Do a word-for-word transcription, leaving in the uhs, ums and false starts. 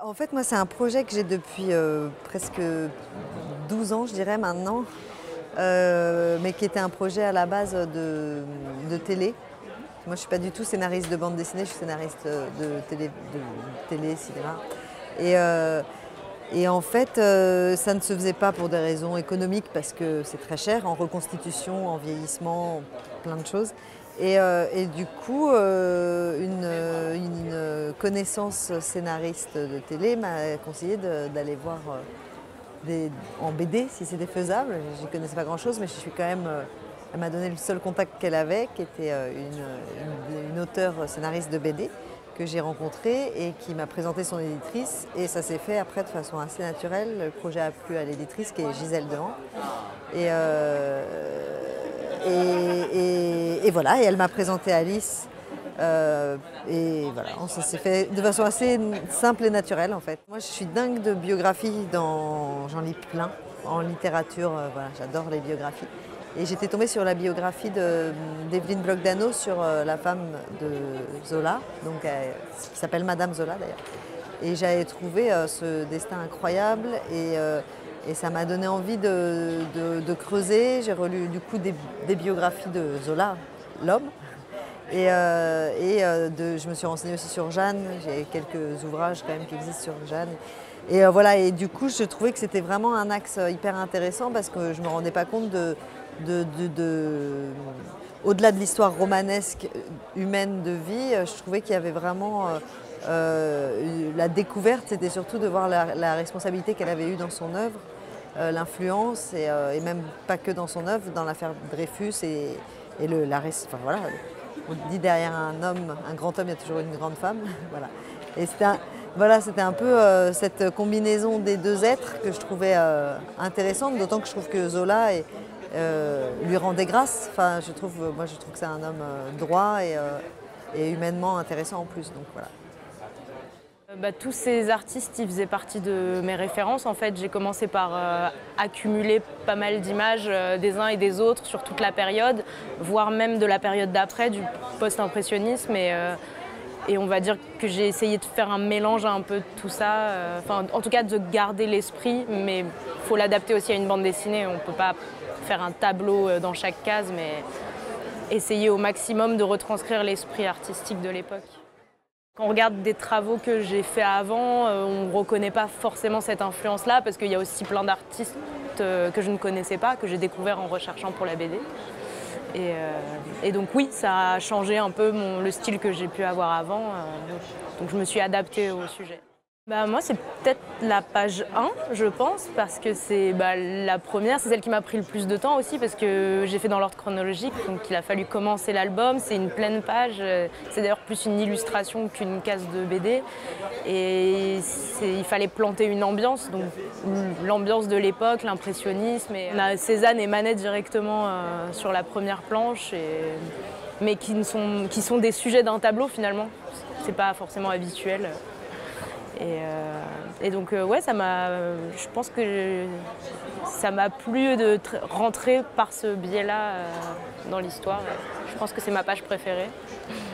En fait, moi, c'est un projet que j'ai depuis euh, presque douze ans, je dirais maintenant, euh, mais qui était un projet à la base de, de télé. Moi, je ne suis pas du tout scénariste de bande dessinée, je suis scénariste de télé, de télé cinéma. Et, euh, et en fait, euh, ça ne se faisait pas pour des raisons économiques, parce que c'est très cher, en reconstitution, en vieillissement, plein de choses. Et, euh, et du coup, euh, une, une connaissance scénariste de télé m'a conseillé d'aller voir euh, des, en B D si c'était faisable. Je ne connaissais pas grand-chose, mais je suis quand même. Euh, elle m'a donné le seul contact qu'elle avait, qui était euh, une, une, une auteure scénariste de B D que j'ai rencontrée et qui m'a présenté son éditrice. Et ça s'est fait après de façon assez naturelle. Le projet a plu à l'éditrice, qui est Gisèle Dehan. Et, euh, et, et, et voilà, et elle m'a présenté Alice. Euh, et voilà, ça s'est fait de façon assez simple et naturelle en fait. Moi je suis dingue de biographies, j'en lis plein en littérature, euh, voilà, j'adore les biographies. Et j'étais tombée sur la biographie d'Evelyne Bloch-Dano sur euh, la femme de Zola, donc, euh, qui s'appelle Madame Zola d'ailleurs. Et j'avais trouvé euh, ce destin incroyable et, euh, et ça m'a donné envie de, de, de creuser. J'ai relu du coup des, des biographies de Zola, l'homme. Et, euh, et euh, de, je me suis renseignée aussi sur Jeanne, j'ai quelques ouvrages quand même qui existent sur Jeanne. Et euh, voilà, et du coup je trouvais que c'était vraiment un axe hyper intéressant parce que je ne me rendais pas compte de, de, de, de au-delà de l'histoire romanesque humaine de vie, je trouvais qu'il y avait vraiment euh, euh, la découverte, c'était surtout de voir la, la responsabilité qu'elle avait eue dans son œuvre, euh, l'influence, et, euh, et même pas que dans son œuvre, dans l'affaire Dreyfus et, et le, la enfin, voilà. On dit derrière un homme, un grand homme, il y a toujours une grande femme. Voilà. Et c'était un, voilà, c'était un peu euh, cette combinaison des deux êtres que je trouvais euh, intéressante, d'autant que je trouve que Zola est, euh, lui rendait grâce. Enfin, je trouve, moi, je trouve que c'est un homme euh, droit et, euh, et humainement intéressant en plus. Donc, voilà. Bah, tous ces artistes, ils faisaient partie de mes références. En fait, j'ai commencé par euh, accumuler pas mal d'images euh, des uns et des autres sur toute la période, voire même de la période d'après, du post-impressionnisme. Et, euh, et on va dire que j'ai essayé de faire un mélange un peu de tout ça. Euh, enfin, en tout cas, de garder l'esprit, mais il faut l'adapter aussi à une bande dessinée. On ne peut pas faire un tableau dans chaque case, mais essayer au maximum de retranscrire l'esprit artistique de l'époque. Quand on regarde des travaux que j'ai faits avant, on ne reconnaît pas forcément cette influence-là parce qu'il y a aussi plein d'artistes que je ne connaissais pas, que j'ai découvert en recherchant pour la B D. Et, euh, et donc oui, ça a changé un peu mon, le style que j'ai pu avoir avant, euh, donc je me suis adaptée au sujet. Bah, moi, c'est peut-être la page un, je pense, parce que c'est bah, la première, c'est celle qui m'a pris le plus de temps aussi, parce que j'ai fait dans l'ordre chronologique, donc il a fallu commencer l'album, c'est une pleine page, c'est d'ailleurs plus une illustration qu'une case de B D, et il fallait planter une ambiance, donc l'ambiance de l'époque, l'impressionnisme, et on a Cézanne et Manet directement euh, sur la première planche, et, mais qui, ne sont, qui sont des sujets d'un tableau finalement, c'est pas forcément habituel. Et, euh, et donc euh, ouais, ça m'a, je pense que ça m'a plu de rentrer par ce biais-là euh, dans l'histoire. Je pense que c'est ma page préférée.